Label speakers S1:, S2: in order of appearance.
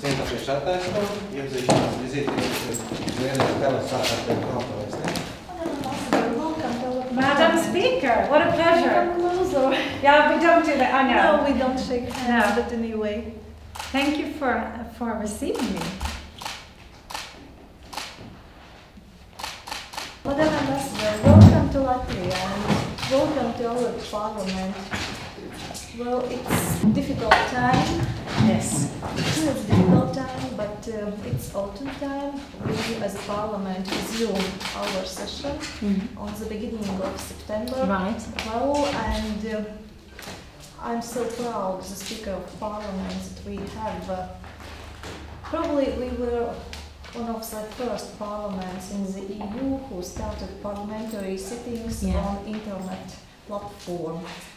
S1: Cienītās iepazīšanās vizīti vienreiz telesākā konferencē.
S2: Madam Speaker, what a pleasure.
S3: Come closer.
S2: Yeah, we don't do that. I know.
S3: No, we don't shake hands,
S2: No.
S3: but anyway.
S2: Thank you for receiving me.
S3: Madam Ambassador, welcome to Latvia and welcome to our parliament. Well, it's a difficult time.
S2: Yes.
S3: It's a difficult time, but it's autumn time. We, as a parliament, resume our session on the beginning of September.
S2: Right.
S3: Well, and I'm so proud, as a Speaker of Parliament, that we have. Probably we were one of the first parliaments in the EU who started parliamentary sittings
S2: Yeah.
S3: on internet platform.